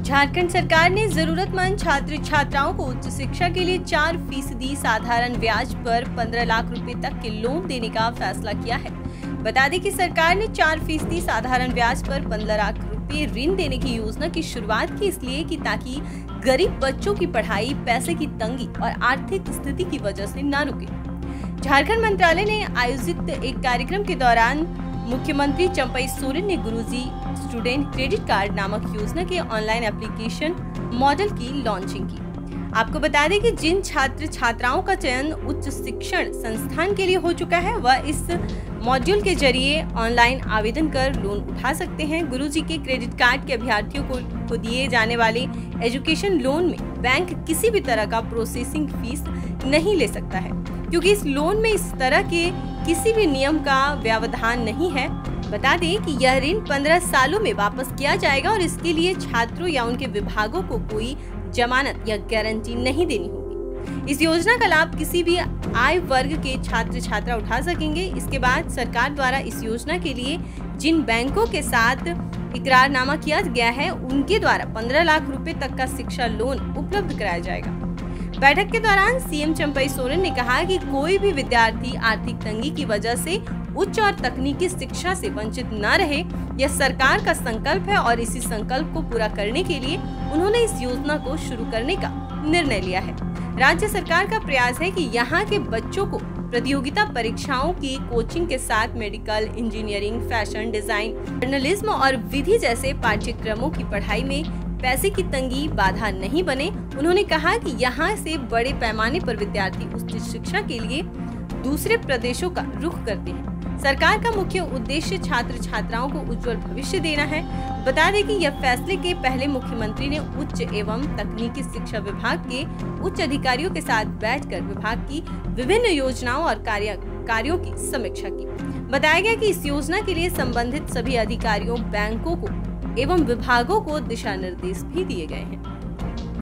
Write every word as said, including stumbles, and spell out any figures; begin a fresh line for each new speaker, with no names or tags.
झारखंड सरकार ने जरूरतमंद छात्र छात्राओं को उच्च शिक्षा के लिए चार फीसदी साधारण ब्याज पर पंद्रह लाख रुपए तक के लोन देने का फैसला किया है। बता दें कि सरकार ने चार फीसदी साधारण ब्याज पर पंद्रह लाख रुपए ऋण देने की योजना की शुरुआत की इसलिए कि ताकि गरीब बच्चों की पढ़ाई पैसे की तंगी और आर्थिक स्थिति की वजह से न रुके। झारखंड मंत्रालय ने आयोजित एक कार्यक्रम के दौरान मुख्यमंत्री चंपई सोरेन ने गुरुजी स्टूडेंट क्रेडिट कार्ड नामक योजना के ऑनलाइन एप्लीकेशन मॉडल की लॉन्चिंग की। आपको बता दें कि जिन छात्र छात्राओं का चयन उच्च शिक्षण संस्थान के लिए हो चुका है वह इस मॉड्यूल के जरिए ऑनलाइन आवेदन कर लोन उठा सकते हैं। गुरुजी के क्रेडिट कार्ड के अभ्यर्थियों को, को दिए जाने वाले एजुकेशन लोन में बैंक किसी भी तरह का प्रोसेसिंग फीस नहीं ले सकता है, क्योंकि इस लोन में इस तरह के किसी भी नियम का व्यवधान नहीं है। बता दें कि यह ऋण पंद्रह सालों में वापस किया जाएगा और इसके लिए छात्रों या उनके विभागों को कोई जमानत या गारंटी नहीं देनी होगी। इस योजना का लाभ किसी भी आय वर्ग के छात्र छात्रा उठा सकेंगे। इसके बाद सरकार द्वारा इस योजना के लिए जिन बैंकों के साथ इकरारनामा किया गया है उनके द्वारा पंद्रह लाख रुपए तक का शिक्षा लोन उपलब्ध कराया जाएगा। बैठक के दौरान सीएम चंपई सोरेन ने कहा कि कोई भी विद्यार्थी आर्थिक तंगी की वजह से उच्च और तकनीकी शिक्षा से वंचित न रहे, यह सरकार का संकल्प है और इसी संकल्प को पूरा करने के लिए उन्होंने इस योजना को शुरू करने का निर्णय लिया है। राज्य सरकार का प्रयास है कि यहाँ के बच्चों को प्रतियोगिता परीक्षाओं की कोचिंग के साथ medical, engineering, fashion design, journalism और विधि जैसे पाठ्यक्रमों की पढ़ाई में पैसे की तंगी बाधा नहीं बने। उन्होंने कहा कि यहाँ से बड़े पैमाने पर विद्यार्थी उच्च शिक्षा के लिए दूसरे प्रदेशों का रुख करते हैं। सरकार का मुख्य उद्देश्य छात्र छात्राओं को उज्जवल भविष्य देना है। बता दें कि यह फैसले के पहले मुख्यमंत्री ने उच्च एवं तकनीकी शिक्षा विभाग के उच्च अधिकारियों के साथ बैठकर विभाग की विभिन्न योजनाओं और कार्य कार्यों की समीक्षा की। बताया गया कि इस योजना के लिए संबंधित सभी अधिकारियों, बैंकों को एवं विभागों को दिशा निर्देश भी दिए गए हैं।